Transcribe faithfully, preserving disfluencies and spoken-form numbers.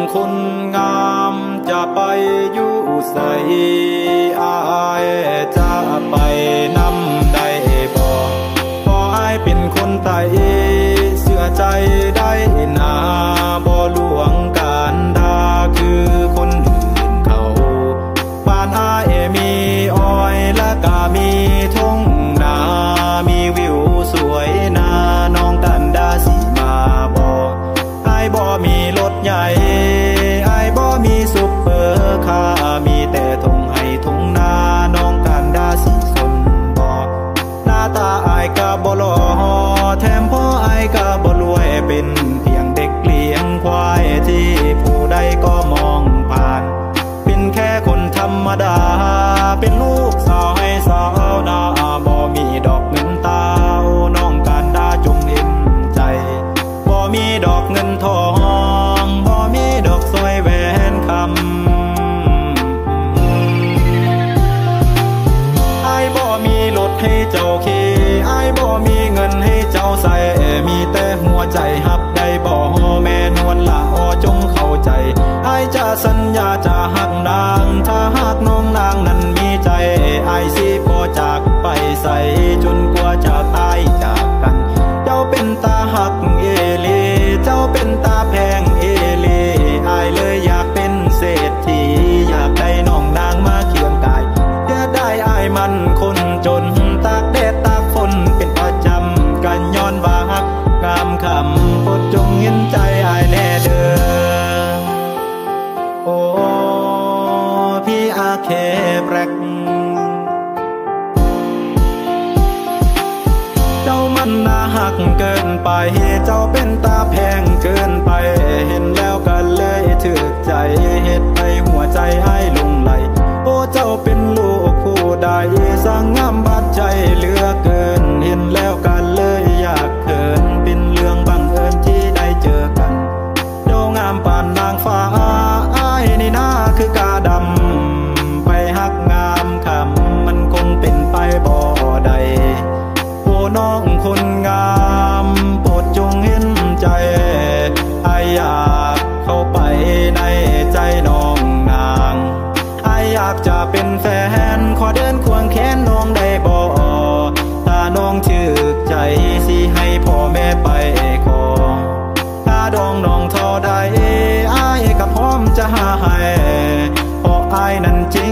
คนงามจะไปอยู่ใส่อายจะไปนำได้บ่บ่อายเป็นคนไทยเสื้อใจได้นาบ่หลวงการดาคือคนอื่นเขาบ้านอายมีอ้อยและก็มีทุ่งนามีวิวสวยนาน้องกันดาสิมาบ่อายบ่มีรถใหญ่อายบ่มีซุปเปอร์คาร์มีแต่ทุ่งไห่ทุ่งนาน้องกันดาสิสนบ่หน้าตาอายก็บ่หล่อแถมพ่ออายก็บ่รวยเป็นเพียงเด็กเลี้ยงควายที่ผู้ใดก็มองผ่านเป็นแค่คนธรรมดาเป็นลูกสาวให้สาวนาบ่มีดอกเงินตาน้องกันดาจงเห็นใจบ่มีดอกเงินทองบ่มีดอกสร้อยแหวนคำอายบ่มีรถให้เจ้าขี่อายบ่มีเงินให้เจ้าใส่มีแต่หัวใจฮับได้บ่แม่นวลละอจงเข้าใจอายจะสัญญาจะหักนางถ้าหากน้องนางนั้นมีใจอายสิบ่จากไปใส่จนกว่าจะตายจากกันเจ้าเป็นตาหักเอลีเจ้าเป็นตาแพงเอลีอายเลยอยากเป็นเศรษฐีอยากได้น้องนางมาเคียงกายเพื่อได้อายมันคนจนตากแดดตากฝนเป็นประจำกันย้อนว่าหักงามคำโปรดจงเห็นใจอายแน่เด้อโอ้พี่อาเคแบล็กเจ้ามันน่าหักเกินไปเจ้าเป็นตาแพงเกินไปเห็นแล้วก็เลยถึกใจเฮ็ดให้หัวใจให้ลงไหลโอ้เจ้าเป็นลูกผู้ใดสร้างงามบาดใจเหลือเกินเห็นแล้วก็เลยอยากเขินเป็นเรื่องบังเอิญที่ได้เจอกันเจ้างามปานนางฟ้าอ้ายนี่นาคือกาดำไปหักงามคำมันคงเป็นไปบ่ได้โอ้น้องคนงามโปรดจงเห็นใจอายอยากเข้าไปในใจน้องนางอายอยากจะเป็นแฟนขอเดินควงแขนน้องได้บ่ถ้าน้องชื่อใจสิให้พ่อแม่ไปขอถ้าดองน้องเท่าใดอายก็พร้อมจะหาให้เพราะอายนั้นจริ